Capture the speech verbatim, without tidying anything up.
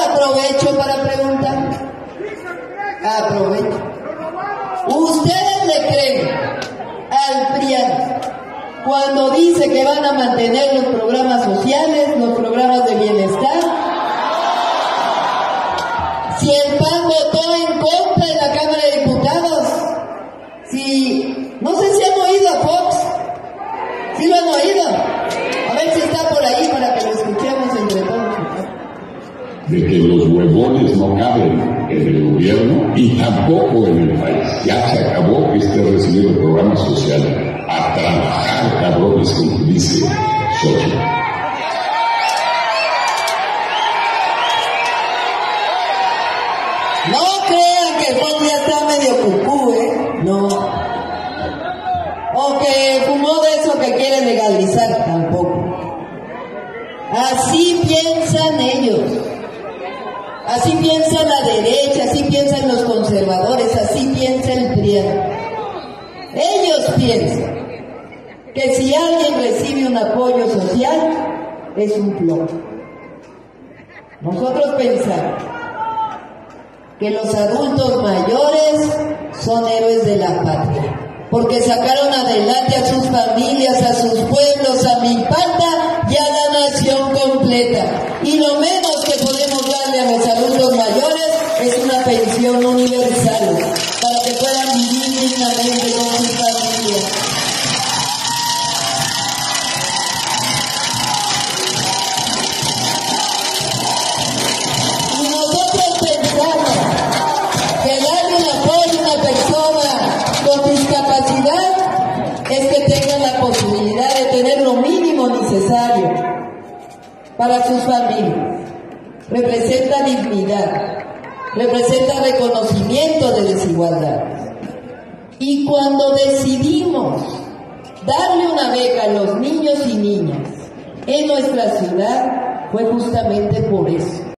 aprovecho para preguntar. Aprovecho. ¿Ustedes le creen al PRIAN cuando dice que van a mantener los programas sociales, los programas de bienestar? Si el P A N votó en contra en la Cámara de Diputados, si, no sé si han oído a Fox, ¿sí lo han oído? A ver si está por ahí para que lo escuchemos entre todos. De que los huevones no caben en el gobierno y tampoco en el país. Ya se acabó este recibir el programa social. A trabajar, cabrones, como dice Xochitl. No crean que Juan ya está medio cucú, ¿eh? No. O que fumó de eso que quiere legalizar, tampoco. Así piensan ellos. Así piensa la derecha, así piensan los conservadores, así piensa el PRIAN. Ellos piensan que si alguien recibe un apoyo social, es un plomo. Nosotros pensamos que los adultos mayores son héroes de la patria, porque sacaron adelante a sus familias, a sus pueblos, a Milpalta y a la nación completa. Y lo menos que podemos darle a los adultos mayores es una pensión universal, para que puedan vivir dignamente con sus familias. Y nosotros pensamos que darle un apoyo a una persona con discapacidad es que tenga la posibilidad de tener lo mínimo necesario para sus familias. Representa dignidad, representa reconocimiento de desigualdades. Y cuando decidimos darle una beca a los niños y niñas en nuestra ciudad, fue justamente por eso.